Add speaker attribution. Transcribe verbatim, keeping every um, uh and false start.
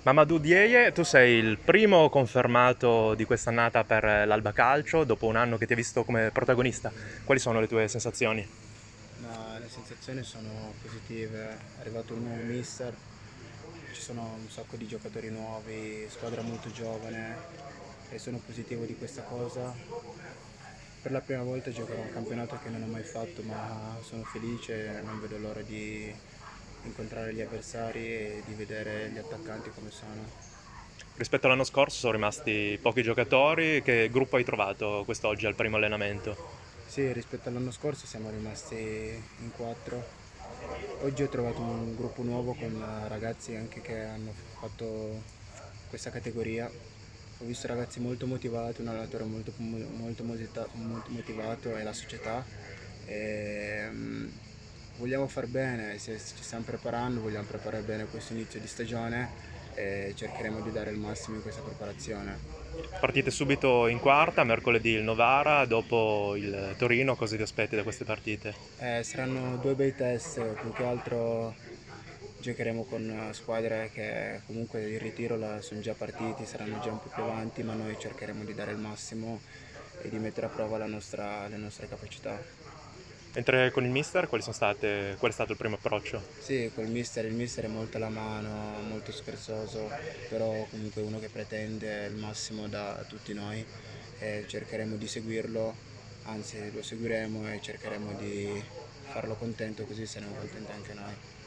Speaker 1: Mamadou Dieye, tu sei il primo confermato di quest'annata per l'Alba Calcio, dopo un anno che ti ha visto come protagonista. Quali sono le tue sensazioni?
Speaker 2: Ma le sensazioni sono positive, è arrivato un nuovo mister, ci sono un sacco di giocatori nuovi, squadra molto giovane e sono positivo di questa cosa. Per la prima volta giocherò un campionato che non ho mai fatto, ma sono felice, non vedo l'ora di incontrare gli avversari e di vedere gli attaccanti come sono.
Speaker 1: Rispetto all'anno scorso sono rimasti pochi giocatori, che gruppo hai trovato quest'oggi al primo allenamento?
Speaker 2: Sì, rispetto all'anno scorso siamo rimasti in quattro. Oggi ho trovato un gruppo nuovo con ragazzi anche che hanno fatto questa categoria. Ho visto ragazzi molto motivati, un allenatore molto, molto, mosita- molto motivato e la società. E, mm, vogliamo far bene, se- ci stiamo preparando, vogliamo preparare bene questo inizio di stagione e cercheremo di dare il massimo in questa preparazione.
Speaker 1: Partite subito in quarta, mercoledì il Novara, dopo il Torino, cosa ti aspetti da queste partite?
Speaker 2: Eh, saranno due bei test, più che altro giocheremo con eh, squadre che comunque il ritiro la- sono già partiti, saranno già un po' più avanti, ma noi cercheremo di dare il massimo e di mettere a prova la nostra- le nostre capacità.
Speaker 1: Mentre con il mister, quali sono state, qual è stato il primo approccio?
Speaker 2: Sì, col mister, il mister è molto alla mano, molto scherzoso, però comunque è uno che pretende il massimo da tutti noi e cercheremo di seguirlo, anzi lo seguiremo e cercheremo di farlo contento così saremo contenti anche noi.